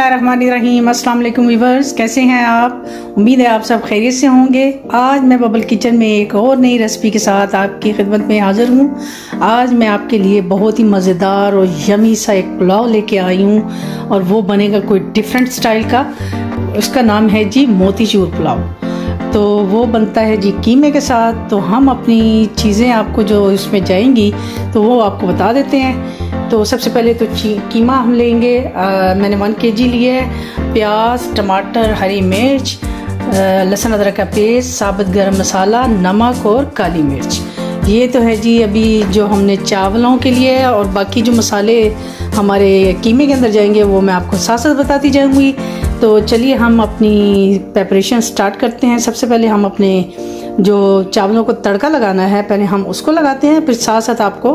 बिस्मिल्लाहिर्रहमानिर्रहीम। अस्सलाम वालेकुम व्यूअर्स, कैसे हैं आप? उम्मीद है आप सब खैरियत से होंगे। आज मैं बबल किचन में एक और नई रेसिपी के साथ आपकी खिदमत में हाजिर हूँ। आज मैं आपके लिए बहुत ही मज़ेदार और यमी सा एक पुलाव लेके आई हूँ और वो बनेगा कोई डिफरेंट स्टाइल का। उसका नाम है जी मोतीचूर पुलाव। तो वो बनता है जी कीमे के साथ। तो हम अपनी चीज़ें आपको जो इसमें जाएंगी तो वो आपको बता देते हैं। तो सबसे पहले तो कीमा हम लेंगे। मैंने 1 kg लिए है। प्याज, टमाटर, हरी मिर्च, लहसुन अदरक का पेस्ट, साबुत गरम मसाला, नमक और काली मिर्च। ये तो है जी अभी जो हमने चावलों के लिए है, और बाकी जो मसाले हमारे कीमे के अंदर जाएंगे वो मैं आपको साथ साथ बताती जाऊंगी। तो चलिए हम अपनी प्रिपरेशन स्टार्ट करते हैं। सबसे पहले हम अपने जो चावलों को तड़का लगाना है पहले हम उसको लगाते हैं, फिर साथ साथ आपको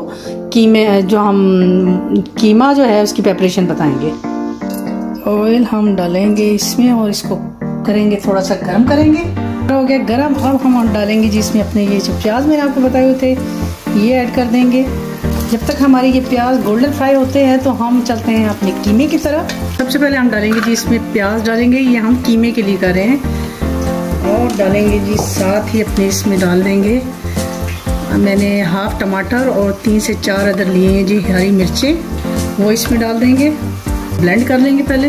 कीमा जो है उसकी प्रिपरेशन बताएंगे। ऑयल हम डालेंगे इसमें और इसको करेंगे थोड़ा सा गर्म करेंगे। हो गया गर्म। अब हम डालेंगे जी इसमें अपने ये जो प्याज मैंने आपको बताए हुए थे ये ऐड कर देंगे। जब तक हमारी ये प्याज गोल्डन फ्राई होते हैं तो हम चलते हैं अपने कीमे की तरफ। सबसे पहले हम डालेंगे जी इसमें प्याज डालेंगे, ये हम कीमे के लिए कर रहे हैं। और डालेंगे जी साथ ही अपने इसमें डाल देंगे, मैंने हाफ टमाटर और 3 से 4 अदर लिए हैं जी हरी मिर्चें, वो इसमें डाल देंगे। ब्लेंड कर लेंगे पहले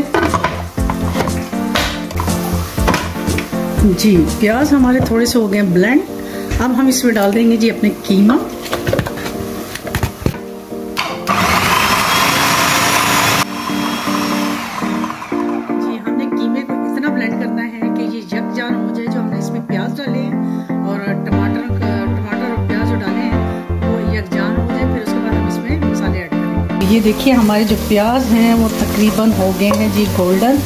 जी। प्याज हमारे थोड़े से हो गए ब्लेंड। अब हम इसमें डाल देंगे जी अपने कीमा। जी हमने कीमे को इतना ब्लेंड करना है कि ये यकजान हो जाए। जो हमने इसमें प्याज डाले हैं और टमाटर और प्याज जो डाले हैं वो यकजान हो जाए, फिर उसके बाद हम इसमें मसाले ऐड करेंगे। ये देखिए हमारे जो प्याज हैं वो तकरीबन हो गए हैं जी गोल्डन।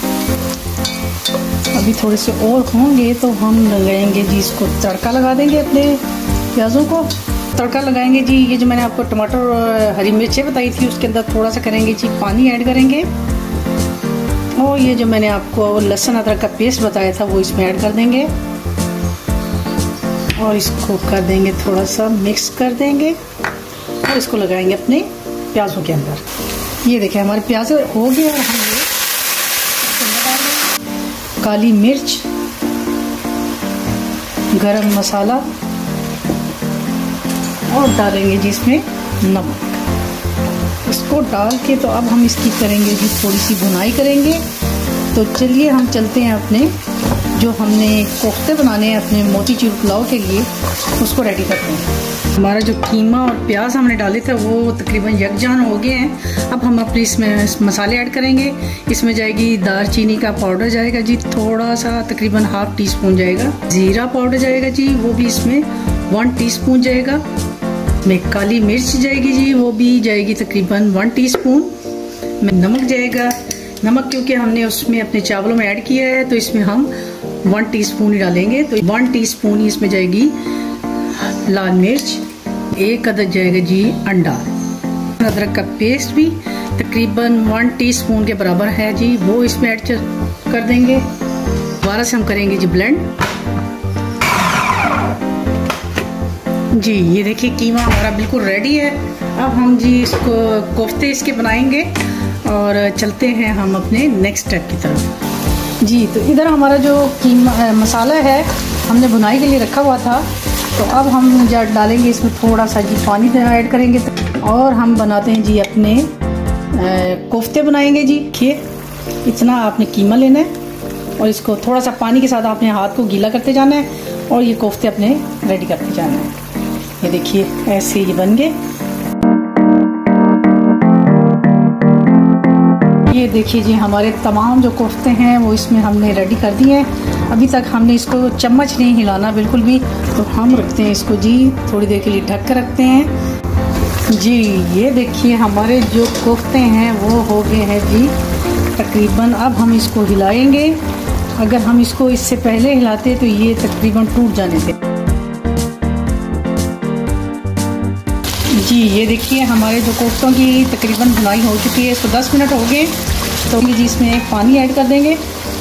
अभी थोड़े से और होंगे तो हम लगाएंगे जी इसको तड़का लगा देंगे अपने प्याज़ों को। तड़का लगाएंगे जी। ये जो मैंने आपको टमाटर और हरी मिर्चें बताई थी उसके अंदर थोड़ा सा करेंगे जी पानी ऐड करेंगे। और ये जो मैंने आपको लहसुन अदरक का पेस्ट बताया था वो इसमें ऐड कर देंगे और इसको कर देंगे थोड़ा सा मिक्स कर देंगे और इसको लगाएंगे अपने प्याज़ों के अंदर। ये देखिए हमारे प्याज हो गए और हम ये काली मिर्च, गरम मसाला और डालेंगे जी इसमें नमक। इसको डाल के तो अब हम इसकी करेंगे जी थोड़ी सी भुनाई करेंगे। तो चलिए हम चलते हैं अपने जो हमने कोफ्ते बनाने हैं अपने मोतीचूर पुलाव के लिए, उसको रेडी करते हैं। हमारा जो कीमा और प्याज हमने डाले थे वो तकरीबन यकजान हो गए हैं। अब हम अपने इसमें मसाले ऐड करेंगे। इसमें जाएगी दालचीनी का पाउडर जाएगा जी थोड़ा सा, तकरीबन ½ टीस्पून जाएगा। जीरा पाउडर जाएगा जी वो भी इसमें 1 टीस्पून जाएगा। में काली मिर्च जाएगी जी वो भी जाएगी तकरीबन 1 टीस्पून। में नमक जाएगा। नमक क्योंकि हमने उसमें अपने चावलों में ऐड किया है तो इसमें हम 1 टीस्पून ही डालेंगे। तो 1 टीस्पून ही इसमें जाएगी लाल मिर्च। 1 अदद जाएगा जी अंडा। अदरक का पेस्ट भी तकरीबन 1 टीस्पून के बराबर है जी, वो इसमें ऐड कर देंगे। दोबारा से हम करेंगे जी ब्लेंड। जी ये देखिए कीमा हमारा बिल्कुल रेडी है। अब हम जी इसको कोफ्ते इसके बनाएंगे और चलते हैं हम अपने नेक्स्ट स्टेप की तरफ। जी तो इधर हमारा जो कीमा मसाला है हमने भुनाई के लिए रखा हुआ था, तो अब हम डालेंगे इसमें थोड़ा सा जी पानी ऐड करेंगे और हम बनाते हैं जी अपने कोफ्ते बनाएंगे जी। देखिए इतना आपने कीमा लेना है और इसको थोड़ा सा पानी के साथ आपने हाथ को गीला करते जाना है और ये कोफ्ते अपने रेडी करते जाना है। ये देखिए ऐसे ये बन गए। ये देखिए जी हमारे तमाम जो कोफ्ते हैं वो इसमें हमने रेडी कर दिए हैं। अभी तक हमने इसको चम्मच नहीं हिलाना बिल्कुल भी, तो हम रखते हैं इसको जी थोड़ी देर के लिए ढक कर रखते हैं। जी ये देखिए हमारे जो कोफ्ते हैं वो हो गए हैं जी तकरीबन। अब हम इसको हिलाएंगे। अगर हम इसको इससे पहले हिलाते तो ये तकरीबन टूट जाने थे। जी ये देखिए हमारे जो कोफ्तों की तकरीबन भुनाई हो चुकी है। इसको 10 मिनट हो गए तो जी इसमें पानी ऐड कर देंगे।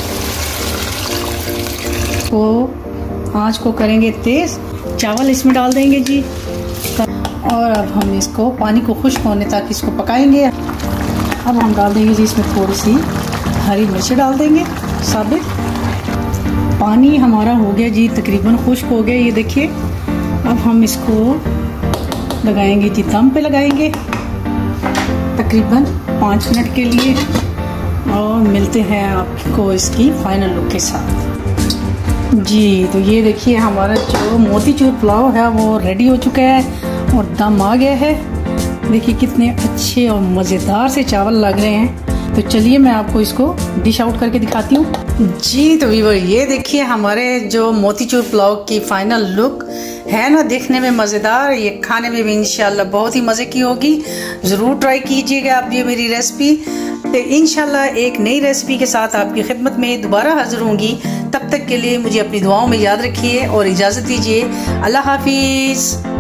तो आँच को करेंगे तेज़। चावल इसमें डाल देंगे जी और अब हम इसको पानी को खुश्क होने तक इसको पकाएंगे। अब हम डाल देंगे जी इसमें थोड़ी सी हरी मिर्च डाल देंगे साबित। पानी हमारा हो गया जी, तकरीबन खुश्क हो गया, ये देखिए। अब हम इसको लगाएंगे जी, दम पे लगाएंगे तकरीबन 5 मिनट के लिए, और मिलते हैं आपको इसकी फाइनल लुक के साथ जी। तो ये देखिए हमारा जो मोतीचूर पुलाव है वो रेडी हो चुका है और दम आ गया है। देखिए कितने अच्छे और मज़ेदार से चावल लग रहे हैं। तो चलिए मैं आपको इसको डिश आउट करके दिखाती हूँ जी। तो व्यूअर ये देखिए हमारे जो मोतीचूर पुलाव की फाइनल लुक है ना, देखने में मज़ेदार, ये खाने में भी इंशाल्लाह बहुत ही मज़े की होगी। ज़रूर ट्राई कीजिएगा आप ये मेरी रेसिपी। तो इंशाल्लाह एक नई रेसिपी के साथ आपकी खिदमत में दोबारा हाजिर होंगी। तब तक के लिए मुझे अपनी दुआओं में याद रखिए और इजाज़त दीजिए। अल्लाह हाफिज़।